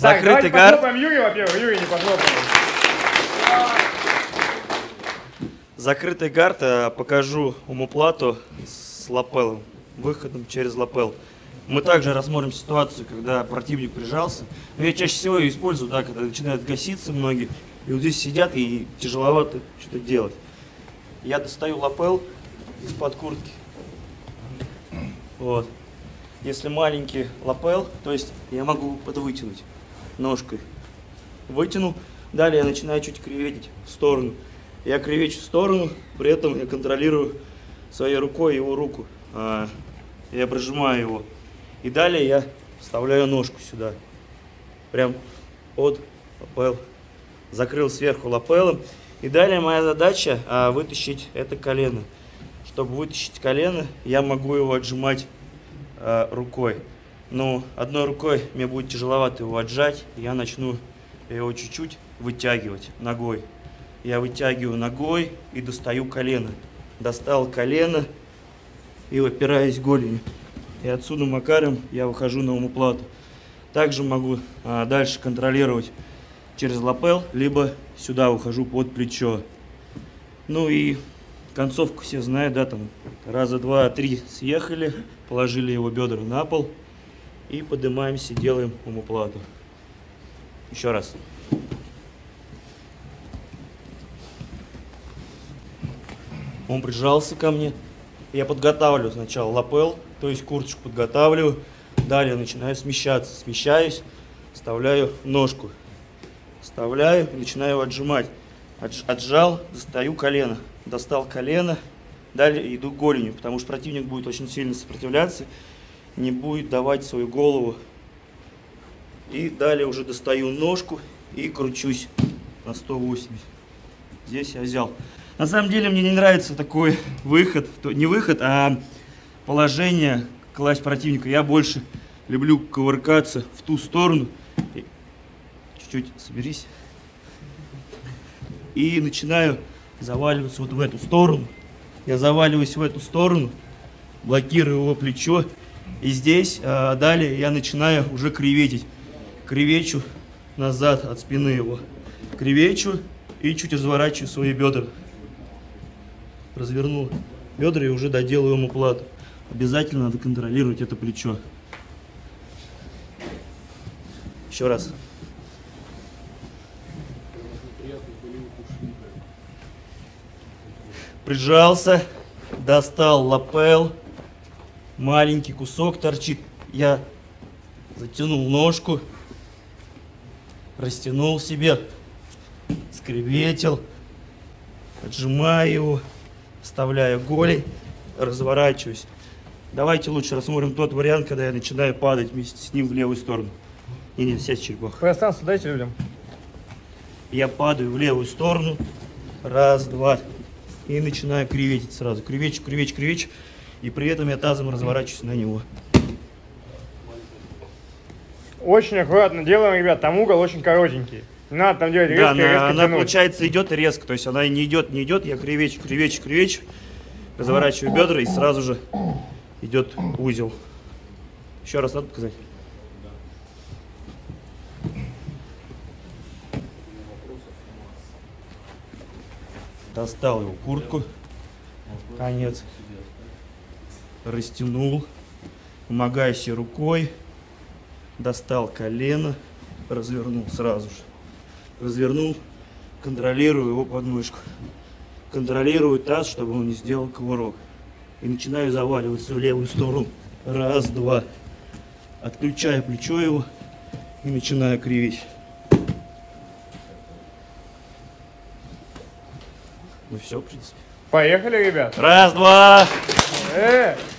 Закрытый гард. Похлопаем Юрия, во-первых. Юрий не похлопаем. Закрытый гард, покажу омоплату с лапелом, выходом через лапел. Мы также рассмотрим ситуацию, когда противник прижался. Но я чаще всего ее использую, да, когда начинают гаситься многие, и вот здесь сидят, и тяжеловато что-то делать. Я достаю лапел из-под куртки. Вот. Если маленький лапел, то есть я могу подвытянуть ножкой. Вытяну, далее я начинаю чуть креветить в сторону. Я кривечу в сторону, при этом я контролирую своей рукой его руку. Я прижимаю его. И далее я вставляю ножку сюда. Прям под лапел. Закрыл сверху лапелом. И далее моя задача вытащить это колено. Чтобы вытащить колено, я могу его отжимать рукой. Но одной рукой мне будет тяжеловато его отжать. Я начну его чуть-чуть вытягивать ногой. Я вытягиваю ногой и достаю колено. Достал колено и опираюсь голенью. И отсюда макаром я выхожу на омоплату. Также могу дальше контролировать через лапел, либо сюда ухожу под плечо. Ну и концовку все знают, да, там раза два-три съехали, положили его бедра на пол и поднимаемся, делаем омоплату. Еще раз. Он прижался ко мне. Я подготавливаю сначала лапел, то есть курточку подготавливаю. Далее начинаю смещаться. Смещаюсь, вставляю ножку. Вставляю и начинаю отжимать. Отжал, достаю колено. Достал колено. Далее иду голенью, потому что противник будет очень сильно сопротивляться. Не будет давать свою голову. И далее уже достаю ножку и кручусь на 180. Здесь я взял. На самом деле мне не нравится такой выход, не выход, а положение класть противника. Я больше люблю кувыркаться в ту сторону. Чуть-чуть соберись. И начинаю заваливаться вот в эту сторону. Я заваливаюсь в эту сторону, блокирую его плечо. И здесь далее я начинаю уже креветить. Кривечу назад от спины его. Кривечу и чуть разворачиваю свои бедра. Развернул бедра и уже доделаю омоплату. Обязательно надо контролировать это плечо. Еще раз. Прижался, достал лапел. Маленький кусок торчит. Я затянул ножку, растянул себе, скреветил, отжимаю его. Вставляю голень, разворачиваюсь. Давайте лучше рассмотрим тот вариант, когда я начинаю падать вместе с ним в левую сторону. Не, сядь, черепах. Пространство дайте людям. Я падаю в левую сторону. Раз, два. И начинаю креветить сразу. Кривечу, кривечу, кривечу. И при этом я тазом разворачиваюсь на него. Очень аккуратно делаем, ребят. Там угол очень коротенький. Не надо там делать резко, да, она тянуть. Получается, идет резко. То есть она не идет, не идет. Я кривечу, кривечу, кривечу. Разворачиваю бедра и сразу же идет узел. Еще раз надо показать. Достал его куртку. Конец. Растянул. Помогаю себе рукой. Достал колено. Развернул сразу же. Развернул. Контролирую его подмышку. Контролирую таз, чтобы он не сделал кувырок. И начинаю заваливаться в левую сторону. Раз, два. Отключаю плечо его. И начинаю кривить. Ну все, в принципе. Поехали, ребят. Раз, два.